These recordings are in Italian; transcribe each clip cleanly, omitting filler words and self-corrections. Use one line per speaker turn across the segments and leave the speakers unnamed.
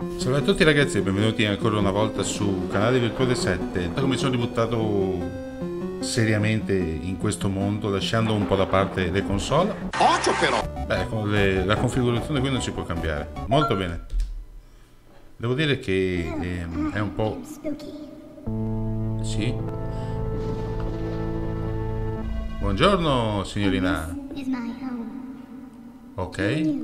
Salve a tutti ragazzi e benvenuti ancora una volta su canale Virtuale 7. Da come sono ributtato seriamente in questo mondo, lasciando un po' da parte le console.
Occhio però!
Beh, con la configurazione qui non si può cambiare. Molto bene. Devo dire che è un po'... Sì. Buongiorno signorina. Ok.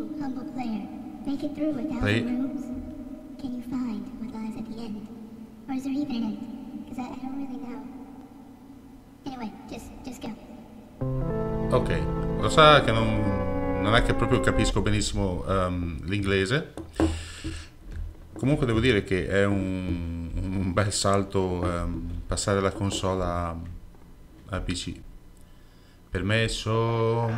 Play.
Can you find what lies at the end? Or is there even an end? Because I don't really know. Anyway, just go.
Ok, lo sa che non è che proprio capisco benissimo l'inglese. Comunque devo dire che è un bel salto passare da console a PC. Permesso...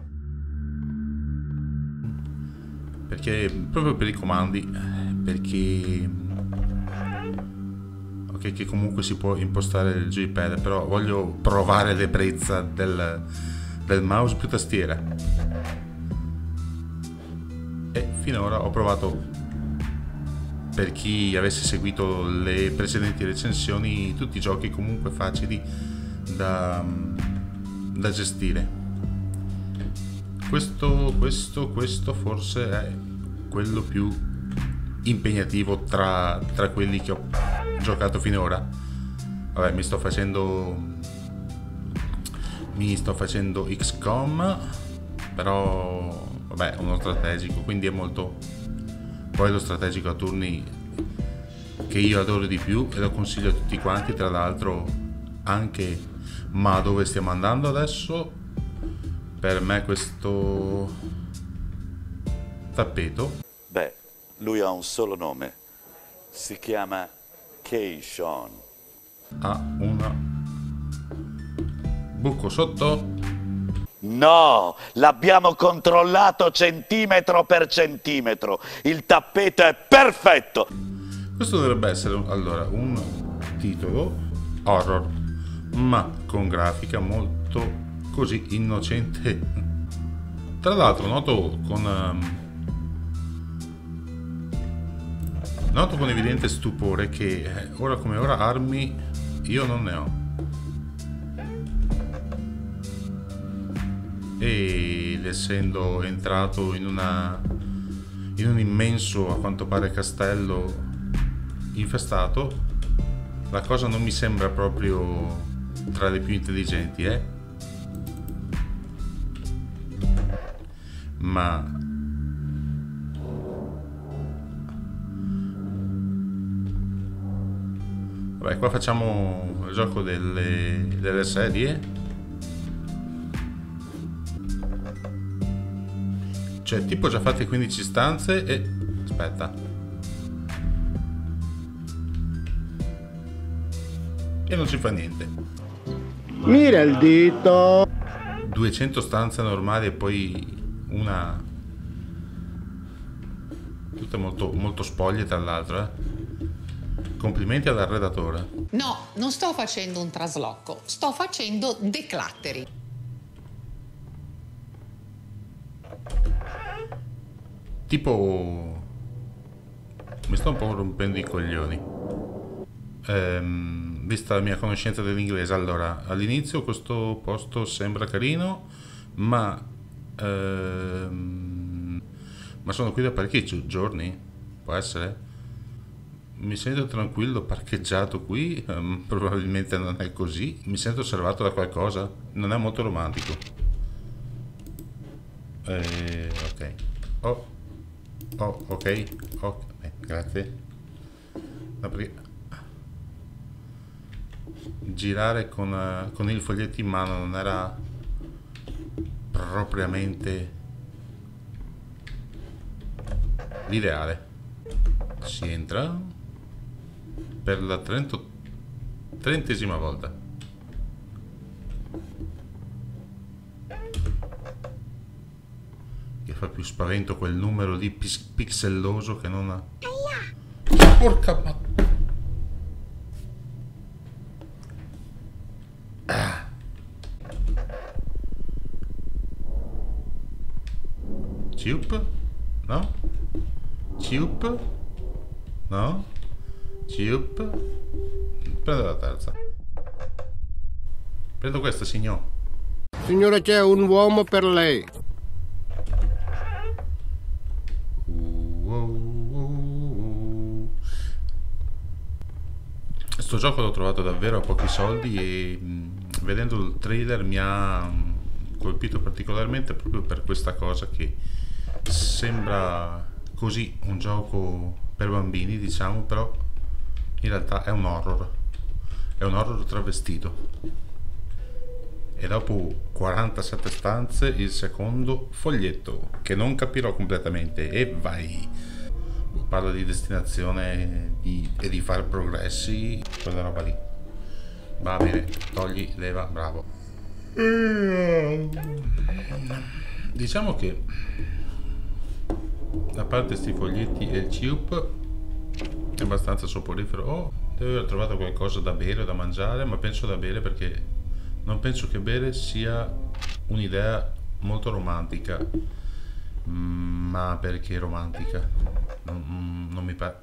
Perché proprio per i comandi, perché ok che comunque si può impostare il joypad, però voglio provare l'ebbrezza del mouse più tastiera, e finora ho provato, per chi avesse seguito le precedenti recensioni, tutti i giochi comunque facili da gestire. Questo forse è quello più impegnativo tra quelli che ho giocato finora. Vabbè, mi sto facendo XCOM, però vabbè, è uno strategico, quindi è molto... Poi lo strategico a turni che io adoro di più e lo consiglio a tutti quanti, tra l'altro anche... Ma dove stiamo andando adesso? Per me questo tappeto...
Beh, lui ha un solo nome. Si chiama Kay-Sean.
Ha un buco sotto?
No, l'abbiamo controllato centimetro per centimetro. Il tappeto è perfetto.
Questo dovrebbe essere allora un titolo horror, ma con grafica molto così innocente. Tra l'altro noto con evidente stupore che ora come ora armi io non ne ho, ed essendo entrato in un immenso, a quanto pare, castello infestato, la cosa non mi sembra proprio tra le più intelligenti, ma vabbè, qua facciamo il gioco delle sedie, cioè tipo già fatte 15 stanze e aspetta, e non ci fa niente.
Mira il dito.
200 stanze normali e poi una tutte molto, molto spoglie, tra l'altro, Complimenti all'arredatore.
No, non sto facendo un trasloco, sto facendo decluttering.
Tipo mi sto un po' rompendo i coglioni, vista la mia conoscenza dell'inglese. Allora, all'inizio questo posto sembra carino, ma sono qui da parecchi giorni, può essere? Mi sento tranquillo parcheggiato qui, probabilmente non è così, mi sento osservato da qualcosa, non è molto romantico. Ok. Ok. Grazie. No, perché girare con il foglietto in mano non era propriamente l'ideale. Si entra per la 30ª volta. Che fa più spavento quel numero di pixelloso che non ha... Porca ma... Ciup? No? Ciup? No? Ciup. Prendo la terza. Prendo questa, signor.
Signora, c'è un uomo per lei.
Sto gioco l'ho trovato davvero a pochi soldi e vedendo il trailer mi ha colpito particolarmente proprio per questa cosa che sembra così un gioco per bambini, diciamo, però in realtà è un horror travestito. E dopo 47 stanze il secondo foglietto che non capirò completamente e vai. Parla di destinazione e di fare progressi, quella roba lì. Va bene, togli, leva, bravo. Diciamo che a parte sti foglietti e il ciup è abbastanza soporifero. Oh, devo aver trovato qualcosa da bere o da mangiare, ma penso da bere perché non penso che bere sia un'idea molto romantica. Ma perché romantica? Non mi pare.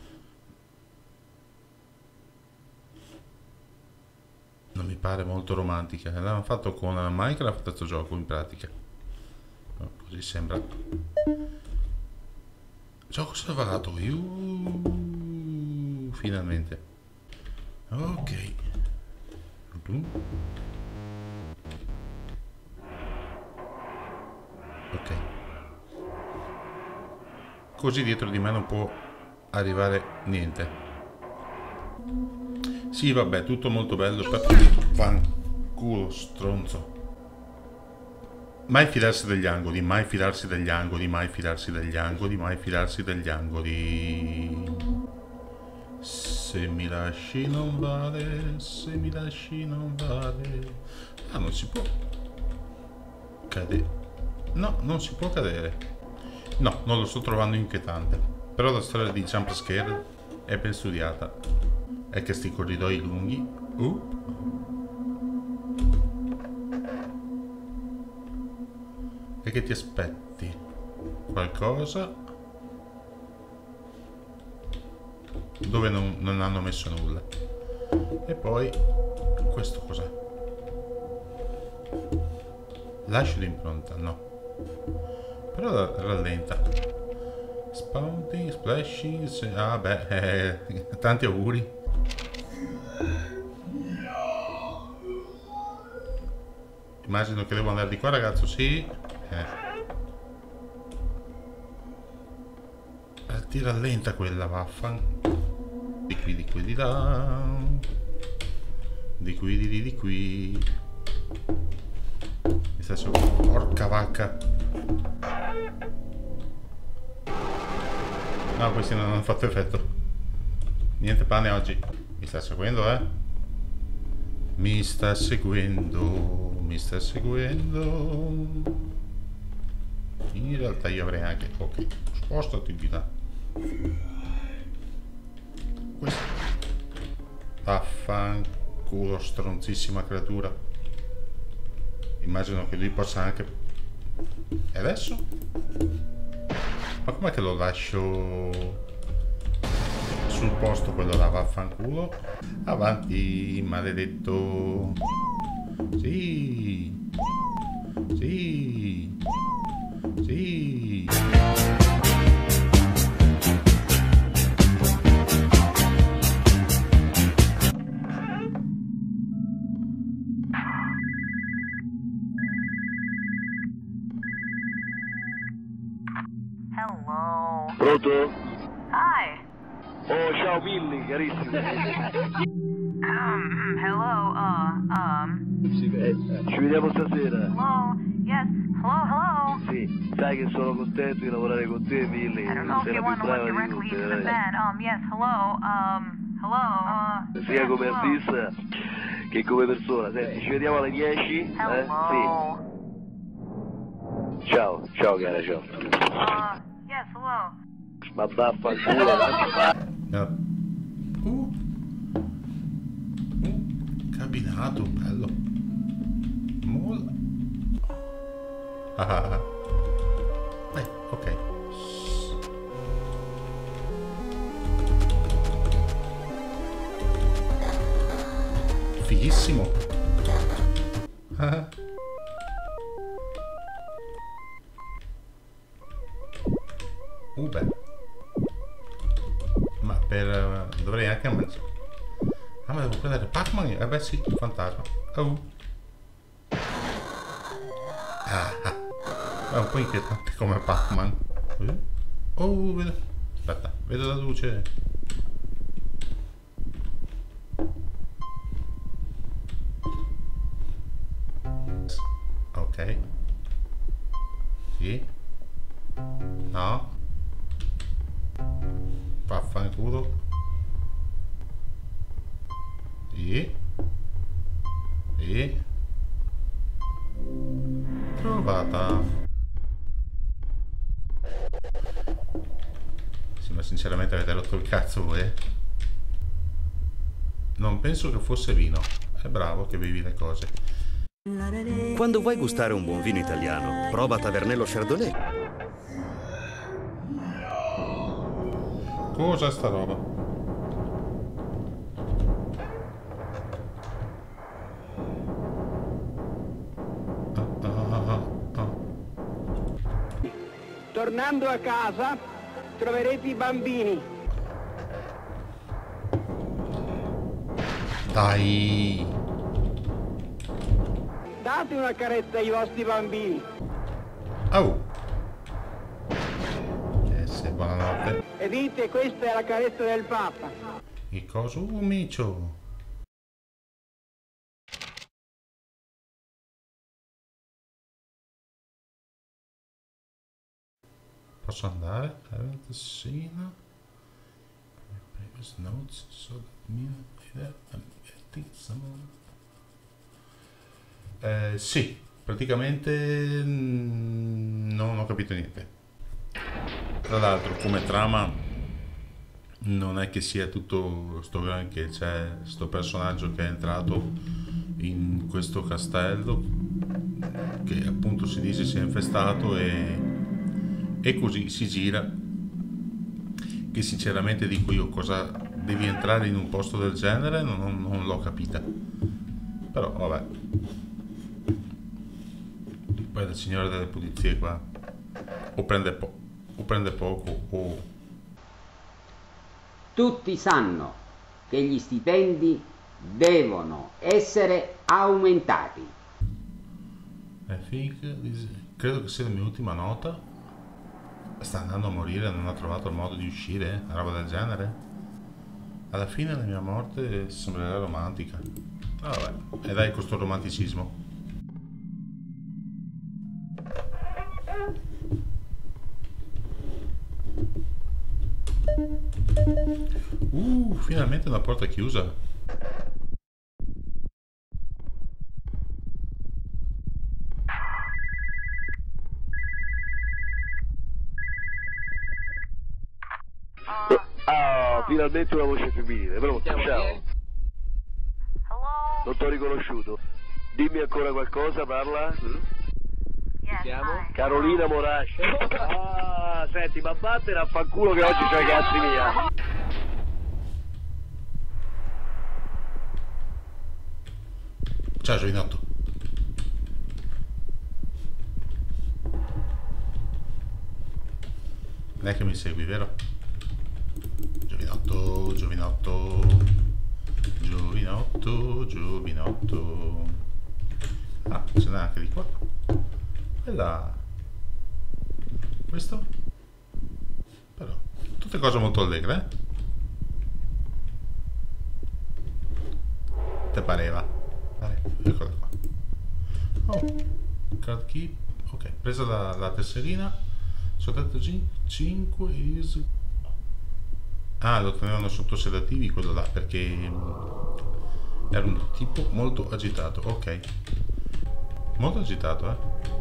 Non mi pare molto romantica. L'hanno fatto con Minecraft questo gioco in pratica. No, così sembra. Gioco salvato. Finalmente. Ok. Ok. Così dietro di me non può arrivare niente. Sì, vabbè, tutto molto bello. Fanculo, stronzo. Mai fidarsi degli angoli, mai fidarsi degli angoli, mai fidarsi degli angoli, mai fidarsi degli angoli. Se mi lasci non vale, se mi lasci non vale. Ah, non si può cadere. No, non si può cadere. No, non lo sto trovando inquietante. Però la storia di jump scare è ben studiata. E che sti corridoi lunghi. E che ti aspetti? Qualcosa? Dove non hanno messo nulla. E poi questo cos'è? Lascio l'impronta, no. Però rallenta. Spouting, splashing. Ah beh, tanti auguri. Immagino che devo andare di qua, ragazzo, sì. Ti rallenta quella, vaffan. Di qui, di qui, di là. Di qui, di qui. Mi sta sopra. Porca vacca. No, questi non hanno fatto effetto. Niente pane oggi. Mi sta seguendo, eh? Mi sta seguendo. Mi sta seguendo. In realtà io avrei anche... Ok, spostati di là. Questo. Vaffanculo, stronzissima creatura. Immagino che lui possa anche... E adesso? Ma com'è che lo lascio sul posto quello là, vaffanculo? Avanti, maledetto. Sì. Sì. Sì.
Hello.
Pronto?
Hi.
Oh, ciao Milly, carissimo.
Hello.
Ci vediamo stasera.
Hello. Yes. Hello.
Sì, sai che sono contento di lavorare con te, Milly.
I don't know if
Sei
you
la
want
più
to look
brava di
directly
tutte,
into the
dai.
bed. Yes. Hello. Hello.
Sia
Yes,
come
hello.
artista che come persona. Senti, ci vediamo alle 10?
Hello.
Sì. Ciao, ciao cara, ciao.
Yes. Hello.
Ma vaffanculo.
Cabinato, bello. Mola. Ok. fighissimo. Beh. Ma per... dovrei anche mangiare. Ah, ma devo prendere Pac-Man? Eh beh sì, fantasma. Oh. È un po' inquietante come Pac-Man. Oh, vedo. Aspetta, vedo la luce. Ok. Sì. No. Vaffanculo. Sì. Sì. Trovata. Sì, ma sinceramente avete rotto il cazzo voi. Non penso che fosse vino. È bravo che bevi le cose.
Quando vuoi gustare un buon vino italiano, prova Tavernello Chardonnay.
Cosa sta roba?
Tornando a casa troverete i bambini.
Dai!
Date una carezza ai vostri bambini.
Oh! Sì, buonanotte.
E dite, questa è la carezza del Papa.
Che cosa? Micio! Posso andare? Sina. Previous notes so sì, praticamente non ho capito niente. Tra l'altro come trama non è che sia tutto sto granché, c'è sto personaggio che è entrato in questo castello che appunto si dice sia infestato e così si gira, che sinceramente dico io cosa devi entrare in un posto del genere non l'ho capita, però vabbè. Poi il signore delle pulizie qua o prende poco o...
Tutti sanno che gli stipendi devono essere aumentati.
Credo che sia la mia ultima nota. Sta andando a morire, non ha trovato il modo di uscire, una roba del genere. Alla fine la mia morte sembrerà romantica. Vabbè, e dai con sto romanticismo. Finalmente una porta chiusa.
Finalmente una voce femminile, pronto, ciao.
Hello?
Non t'ho riconosciuto. Dimmi ancora qualcosa, parla.
Yes, hi.
Carolina Morasci. Ah, senti, ma vattene a fanculo che oggi c'è cazzi mia.
Ciao giovinotto. Non è che mi segui, vero? Giovinotto, giovinotto, giovinotto, giovinotto. Ah, ce n'è anche di qua. Quella. Questo? Però, tutte cose molto allegre, eh? Te pareva? Vale, eccola qua. Oh, card key. Ok, presa la tesserina. Soldato 5 is... Ah, lo tenevano sotto sedativi quello là perché era un tipo molto agitato. Ok, molto agitato,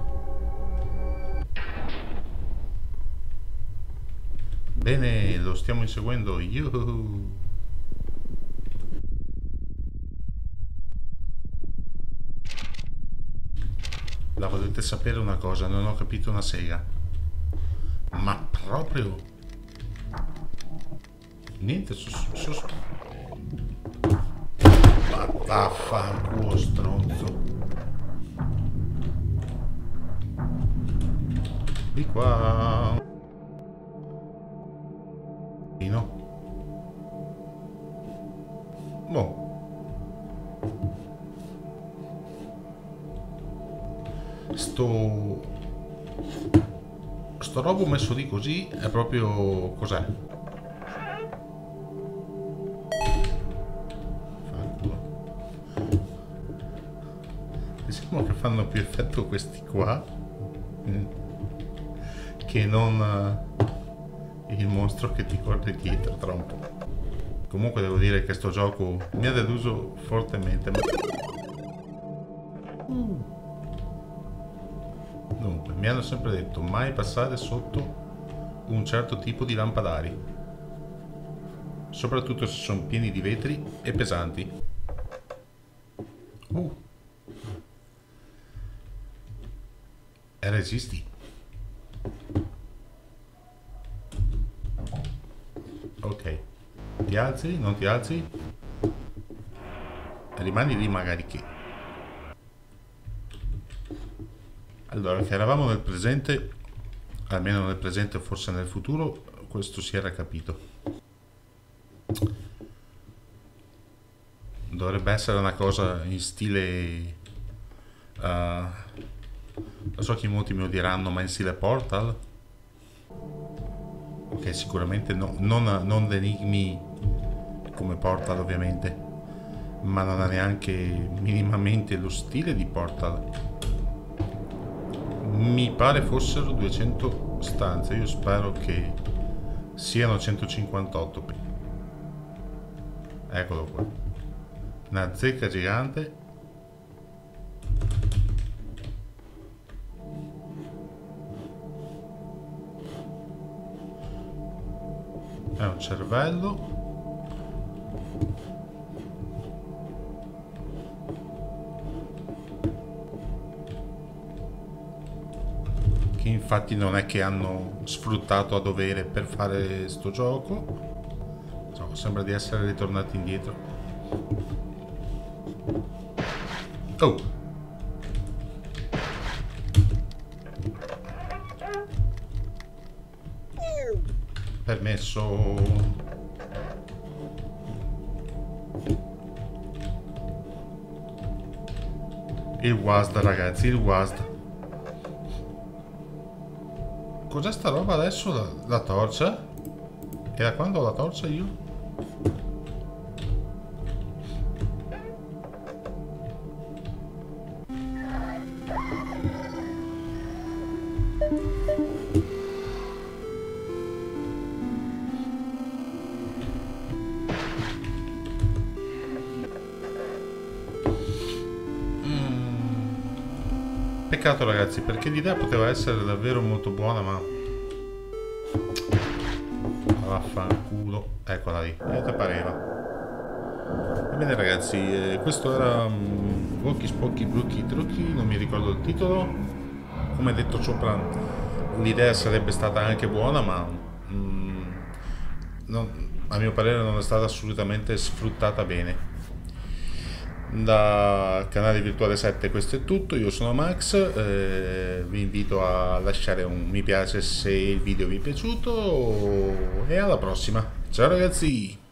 Bene, lo stiamo inseguendo. Yuhu. La volete sapere una cosa? Non ho capito una sega, ma proprio niente. Vaffanculo stronzo. Di qua. No. Boh. Sto robo messo lì così è proprio... cos'è? Diciamo che fanno più effetto questi qua che non il mostro che ti corre dietro tra un po'. Comunque devo dire che sto gioco mi ha deluso fortemente. Dunque, mi hanno sempre detto mai passare sotto un certo tipo di lampadari, soprattutto se sono pieni di vetri e pesanti. E resisti. Ok, ti alzi, non ti alzi, rimani lì magari che... Allora, che eravamo nel presente, almeno nel presente, forse nel futuro, questo si era capito. Dovrebbe essere una cosa in stile... lo so che molti mi odieranno, ma in stile Portal? Ok, sicuramente no, non enigmi come Portal ovviamente, ma non ha neanche minimamente lo stile di Portal. Mi pare fossero 200 stanze, io spero che siano 158. Eccolo qua, una zecca gigante. È un cervello. Che infatti non è che hanno sfruttato a dovere per fare sto gioco. So, sembra di essere ritornati indietro. Oh! Permesso. Il WASD, ragazzi, il WASD. Cos'è sta roba adesso? La torcia? E da quando ho la torcia io? Peccato ragazzi, perché l'idea poteva essere davvero molto buona, ma vaffanculo. Eccola lì, te pareva. Va bene ragazzi, questo era Walkie Spocchi Brucchi Trucchi, non mi ricordo il titolo. Come detto sopra, l'idea sarebbe stata anche buona, ma a mio parere non è stata assolutamente sfruttata bene. Da Canale Virtuale 7 questo è tutto, io sono Max, vi invito a lasciare un mi piace se il video vi è piaciuto e alla prossima, ciao ragazzi!